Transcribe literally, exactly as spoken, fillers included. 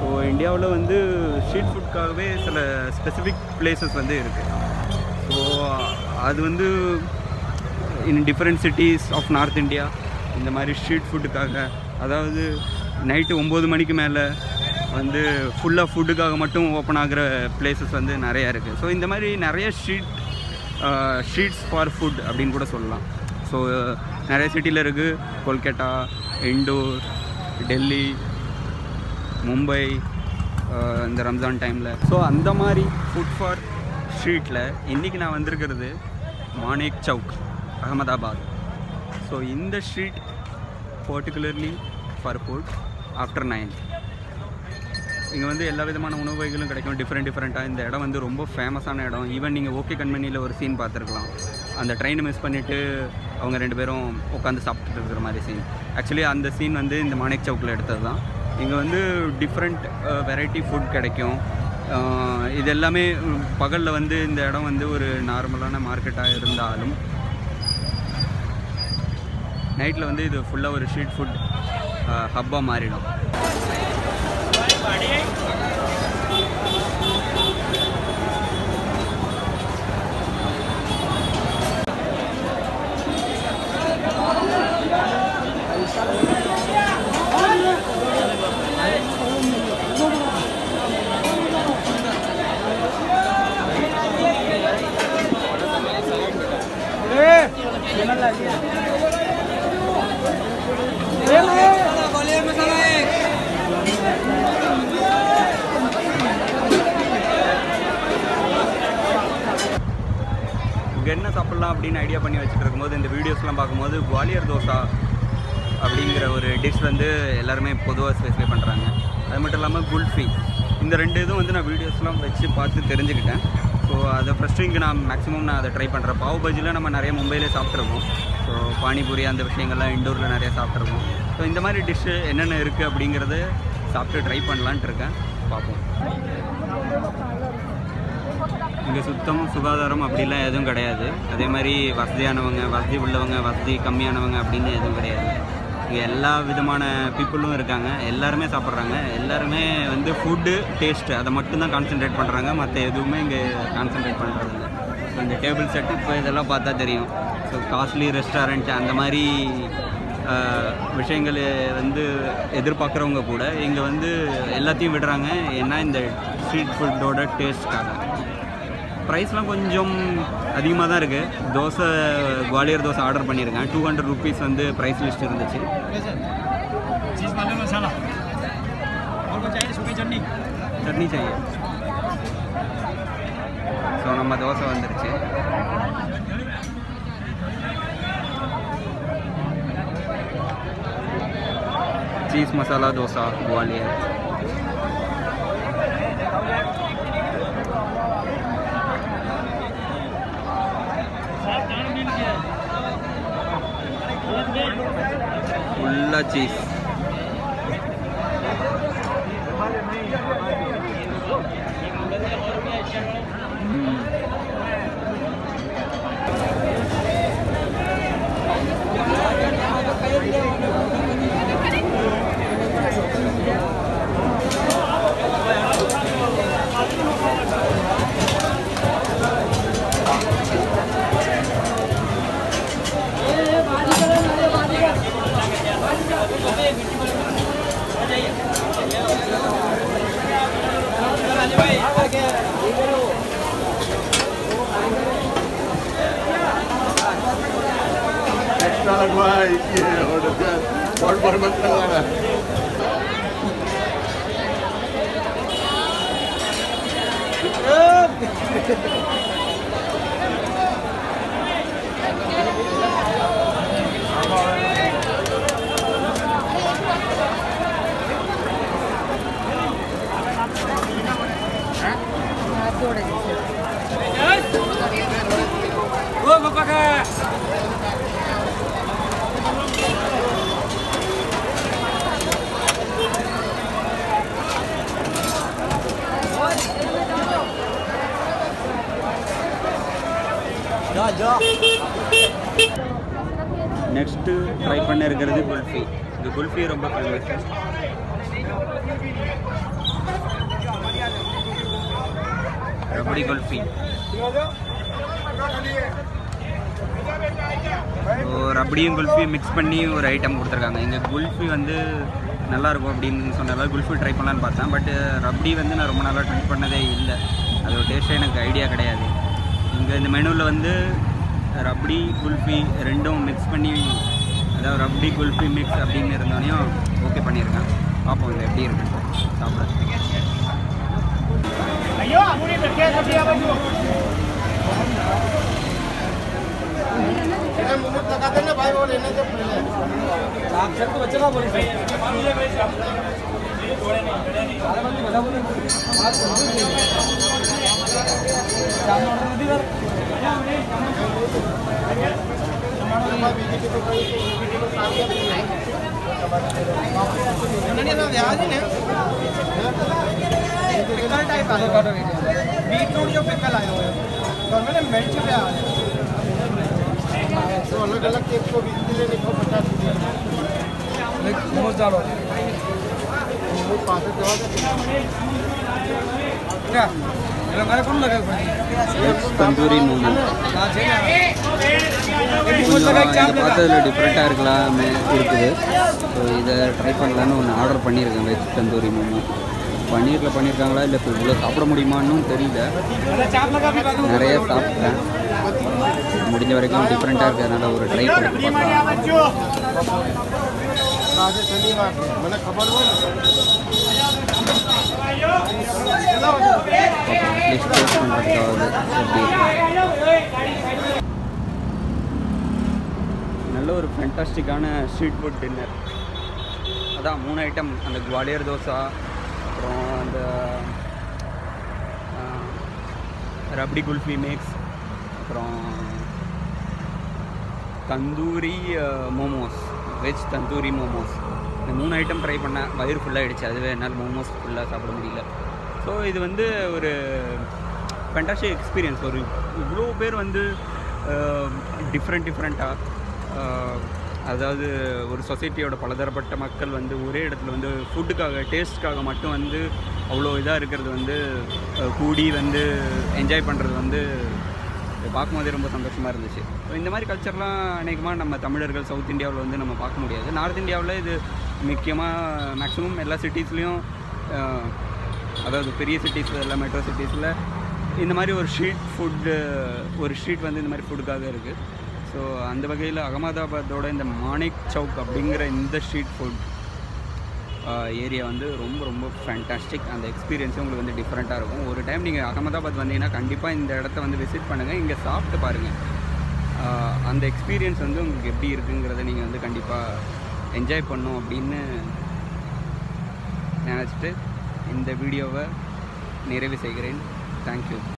இந்தியாவில் வந்து ஸ்ட்ரீட் ஃபுட்காகவே சில ஸ்பெசிஃபிக் பிளேசஸ் வந்து இருக்குது. ஸோ அது வந்து in different cities of north India இந்த மாதிரி ஸ்ட்ரீட் ஃபுட்டுக்காக, அதாவது நைட்டு ஒம்பது மணிக்கு மேலே வந்து ஃபுல்லாக ஃபுட்டுக்காக மட்டும் ஓப்பன் ஆகிற பிளேசஸ் வந்து நிறையா இருக்குது. ஸோ இந்த மாதிரி நிறைய ஸ்ட்ரீட் ஸ்ட்ரீட்ஸ் ஃபார் ஃபுட் அப்படின்னு கூட சொல்லலாம். ஸோ நிறைய சிட்டியில் இருக்குது. கொல்கட்டா, இண்டோர், டெல்லி, மும்பை இந்த ரம்ஜான் டைமில். ஸோ அந்த மாதிரி ஃபுட் ஃபார் ஸ்ட்ரீட்டில் இன்றைக்கி நான் வந்திருக்கிறது மானேக் சவுக், அகமதாபாத். ஸோ இந்த street particularly for food after nine. இங்கே வந்து எல்லா விதமான உணவு வகைகளும் கிடைக்கும், டிஃப்ரெண்ட் டிஃப்ரெண்ட்டாக. இந்த இடம் வந்து ரொம்ப ஃபேமஸான இடம். ஈவன் நீங்கள் ஓகே கண்மணியில் ஒரு சீன் பார்த்துருக்கலாம். அந்த ட்ரெயினை மிஸ் பண்ணிவிட்டு அவங்க ரெண்டு பேரும் உட்காந்து சாப்பிட்டுட்டு இருக்கிற மாதிரி சீன். ஆக்சுவலி அந்த சீன் வந்து இந்த மானேக் சவுக்கில் எடுத்தது தான். இங்கே வந்து டிஃப்ரெண்ட் வெரைட்டி ஃபுட் கிடைக்கும். இது எல்லாமே பகலில் வந்து இந்த இடம் வந்து ஒரு நார்மலான மார்க்கெட்டாக இருந்தாலும் நைட்டில் வந்து இது ஃபுல்லாக ஒரு ஸ்ட்ரீட் ஃபுட் ஹப்பாக மாறிடும். இங்கே என்ன சாப்பிட்லாம் அப்படின்னு ஐடியா பண்ணி வச்சுட்டு இருக்கும்போது இந்த வீடியோஸ்லாம் பார்க்கும்போது குவாலியர் தோசா அப்படிங்கிற ஒரு டிஷ் வந்து எல்லாருமே பொதுவாக ஸ்பெசிஃபை பண்ணுறாங்க. அது மட்டும் இல்லாமல் குல்ஃபி, இந்த ரெண்டு இதுவும் வந்து நான் வீடியோஸ்லாம் வச்சு பார்த்து தெரிஞ்சுக்கிட்டேன். ஸோ அதை ஃபஸ்ட்டு இங்கே நான் மேக்ஸிமம் நான் அதை ட்ரை பண்ணுறேன். பாவ் பஜ்ஜியில் நம்ம நிறைய மும்பையிலே சாப்பிட்ருக்கோம். ஸோ பானிபூரி அந்த விஷயங்கள்லாம் இண்டோரில் நிறைய சாப்பிட்ருக்கோம். ஸோ இந்த மாதிரி டிஷ்ஷு என்னென்ன இருக்குது அப்படிங்கிறத சாப்பிட்டு ட்ரை பண்ணலான்ட்டு இருக்கேன். பார்ப்போம். இங்கே சுத்தம் சுகாதாரம் அப்படிலாம் எதுவும் கிடையாது. அதே மாதிரி வசதியானவங்க, வசதி உள்ளவங்க, வசதி கம்மியானவங்க அப்படின்னு எதுவும் கிடையாது. இங்கே எல்லா விதமான பீப்புளும் இருக்காங்க. எல்லாருமே சாப்பிட்றாங்க. எல்லாருமே வந்து ஃபுட்டு டேஸ்ட்டு அதை மட்டும்தான் கான்சென்ட்ரேட் பண்ணுறாங்க. மற்ற எதுவுமே இங்கே கான்சென்ட்ரேட் பண்ணுறதில்ல. ஸோ இந்த டேபிள் செட் இப்போ இதெல்லாம் பார்த்தா தெரியும். ஸோ காஸ்ட்லி ரெஸ்டாரண்ட் அந்த மாதிரி விஷயங்கள் வந்து எதிர்பார்க்குறவங்க கூட இங்கே வந்து எல்லாத்தையும் விடுறாங்க. ஏன்னா இந்த ஸ்ட்ரீட் ஃபுட்டோட டேஸ்ட்காக. ப்ரைஸ்லாம் கொஞ்சம் அதிகமாக தான் இருக்குது. தோசை குவாலியர் தோசை ஆர்டர் பண்ணியிருக்கேன். டூ ஹண்ட்ரட் ருபீஸ் வந்து ப்ரைஸ் லிஸ்ட் இருந்துச்சு. சட்னி செய்ய ஸோ நம்ம தோசை வந்துருச்சு. चीज़ मसाला डोसा ग्वालियर। फुल्ला चीज़ नेक्स्ट ट्राई பண்ண இருக்கிறது குல்ஃபி. இந்த குல்ஃபி ரொம்ப ஃபேமஸ். ரப்டி குல்ஃபி. ஸோ ரப்டியும் குல்ஃபியும் மிக்ஸ் பண்ணி ஒரு ஐட்டம் கொடுத்துருக்காங்க. இங்கே குல்ஃபி வந்து நல்லாயிருக்கும் அப்படின்னு சொன்னதால் குல்ஃபி ட்ரை பண்ணலான்னு பார்த்தேன். பட் ரப்டி வந்து நான் ரொம்ப நாளாக ட்ரை பண்ணதே இல்லை. அதோட டேஸ்ட்டு எனக்கு ஐடியா கிடையாது. இங்கே இந்த மெனுவில் வந்து ரப்டி குல்ஃபி ரெண்டும் மிக்ஸ் பண்ணி, அதாவது ரப்டி குல்ஃபி மிக்ஸ் அப்படின்னு இருந்தோடனையும் ஓகே பண்ணியிருக்கேன். பார்ப்போம் இது எப்படி இருக்குன்னு சாப்பிட. बीटरूट जो पिकल आए हुए हैं तो मैंने मिर्च पे आ रहे तो अलग अलग केक को बीस के लिए लिखो पचास मोमोज डालो मोमोज पाँच क्या लगा कौन लगा तंदूरी मोमो பார்த்ததில் டிஃப்ரெண்ட்டாக இருக்கலாமே இருக்குது. ஸோ இதை ட்ரை பண்ணலான்னு ஒன்று ஆர்டர் பண்ணியிருக்கேன். வெஜ் தந்தூரி மோமோ பன்னீரில் பண்ணியிருக்காங்களா இல்லை இப்போ இவ்வளோ சாப்பிட முடியுமான்னு தெரியல. நிறைய சாப்பிட்டேன். முடிஞ்ச வரைக்கும் டிஃப்ரெண்ட்டாக இருக்கிறதுனால ஒரு ட்ரை பண்ணி பார்க்கலாம். அட்லீஸ்ட் டேஸ்ட் பண்ணுறதுக்காவது எப்படி நல்ல ஒரு ஃபேண்டாஸ்டிக்கான ஸ்ட்ரீட் ஃபுட் டின்னர். அதான் மூணு ஐட்டம், அந்த குவாலியர் தோசா, அப்புறம் அந்த ரப்டி குல்ஃபி மிக்ஸ், அப்புறம் தந்தூரி மோமோஸ், வெஜ் தந்தூரி மோமோஸ். இந்த மூணு ஐட்டம் ட்ரை பண்ணேன். வயிறு ஃபுல்லாகிடுச்சு. அதுவே என்னால் மோமோஸ் ஃபுல்லாக சாப்பிட முடியல. ஸோ இது வந்து ஒரு ஃபேண்டாஸ்டிக் எக்ஸ்பீரியன்ஸ். ஒரு இவ்வளோ பேர் வந்து டிஃப்ரெண்ட் டிஃப்ரெண்ட்டாக, அதாவது ஒரு சொசைட்டியோட பலதரப்பட்ட மக்கள் வந்து ஒரே இடத்துல வந்து ஃபுட்டுக்காக, டேஸ்ட்டுக்காக மட்டும் வந்து அவ்வளோ இதாக இருக்கிறது வந்து கூடி வந்து என்ஜாய் பண்ணுறது வந்து பார்க்கும்போதே ரொம்ப சந்தோஷமாக இருந்துச்சு. இந்த மாதிரி கல்ச்சர்லாம் அநேகமாக நம்ம தமிழர்கள் சவுத் இந்தியாவில் வந்து நம்ம பார்க்க முடியாது. நார்த் இந்தியாவில் இது முக்கியமாக மேக்ஸிமம் எல்லா சிட்டிஸ்லேயும், அதாவது பெரிய சிட்டிஸில் இல்லை மெட்ரோ சிட்டிஸில் இந்த மாதிரி ஒரு ஸ்ட்ரீட் ஃபுட்டு, ஒரு ஸ்ட்ரீட் வந்து இந்த மாதிரி ஃபுட்டுக்காக இருக்குது. ஸோ அந்த வகையில் அகமதாபாத்தோட இந்த மாணிக் சவுக் அப்படிங்கிற இந்த ஸ்ட்ரீட் ஃபுட் ஏரியா வந்து ரொம்ப ரொம்ப ஃபேண்டாஸ்டிக். அந்த எக்ஸ்பீரியன்ஸும் உங்களுக்கு வந்து டிஃப்ரெண்ட்டாக இருக்கும். ஒரு டைம் நீங்கள் அகமதாபாத் வந்தீங்கன்னா கண்டிப்பாக இந்த இடத்த வந்து விசிட் பண்ணுங்கள். இங்கே சாப்பிட்டு பாருங்கள். அந்த எக்ஸ்பீரியன்ஸ் வந்து உங்களுக்கு எப்படி இருக்குங்கிறத நீங்கள் வந்து கண்டிப்பாக என்ஜாய் பண்ணணும் அப்படின்னு நினச்சிட்டு இந்த வீடியோவை நிறைவு செய்கிறேன். தேங்க்யூ.